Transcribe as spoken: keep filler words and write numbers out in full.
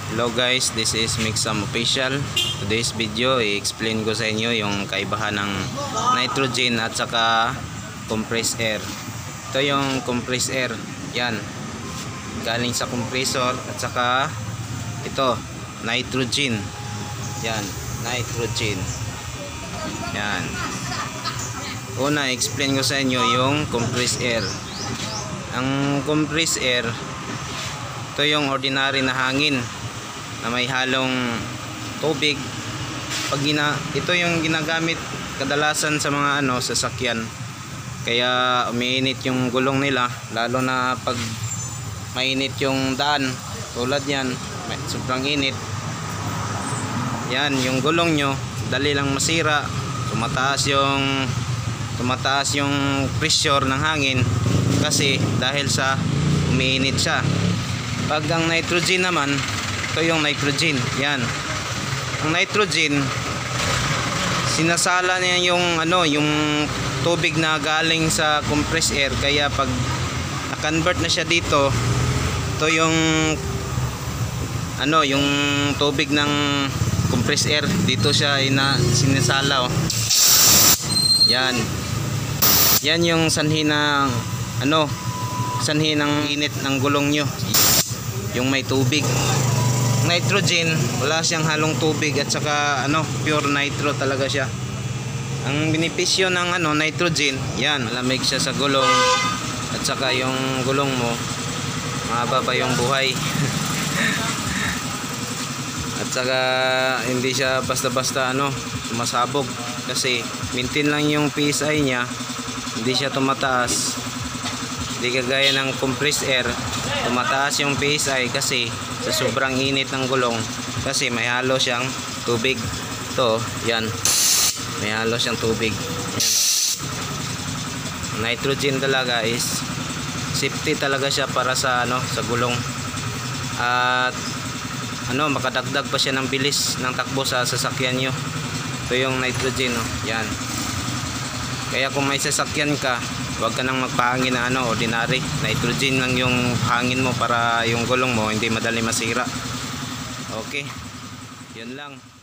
Hello guys, this is Mixam Official. Today's video, i-explain ko sa inyo yung kaibahan ng nitrogen at saka compressed air. Ito yung compressed air. Yan. Galing sa compressor at saka ito, nitrogen. Yan, nitrogen. Yan. Una, i-explain ko sa inyo yung compressed air. Ang compressed air, ito yung ordinary na hangin na may halong tubig. Pag gina, ito yung ginagamit kadalasan sa mga ano sasakyan, kaya umiinit yung gulong nila, lalo na pag mainit yung daan tulad yan, may, sobrang init yan, yung gulong nyo dali lang masira, tumataas yung tumataas yung pressure ng hangin kasi dahil sa umiinit siya. Pag ang nitrogen naman, ito yung nitrogen, yan. Ang nitrogen, sinasala niya yung ano, yung tubig na galing sa compressed air, kaya pag na-convert na siya dito, ito yung ano, yung tubig ng compressed air dito siya ina sinasala, oh. Yan. Yan yung sanhi ng ano, sanhi ng init ng gulong nyo. Yung may tubig. Nitrogen, wala siyang halong tubig at saka ano, pure nitro talaga siya. Ang benepisyo ng ano, nitrogen, yan, malamig siya sa gulong at saka yung gulong mo mahaba pa yung buhay. At saka hindi siya basta-basta ano, sumasabog kasi maintain lang yung P S I niya, hindi siya tumataas. Hindi kagaya ng compressed air, tumataas yung P S I kasi sa sobrang init ng gulong, kasi may halo siyang tubig. Ito, yan, may halo siyang tubig. Yan. Nitrogen talaga is safety talaga siya para sa ano, sa gulong. At ano, makadagdag pa siya ng bilis ng takbo sa sasakyan nyo. Ito yung nitrogen, oh. Yan. Kaya kung may sasakyan ka, huwag ka nang magpahangin na ano, ordinary. Nitrogen lang yung hangin mo para yung gulong mo hindi madali masira. Okay, yun lang.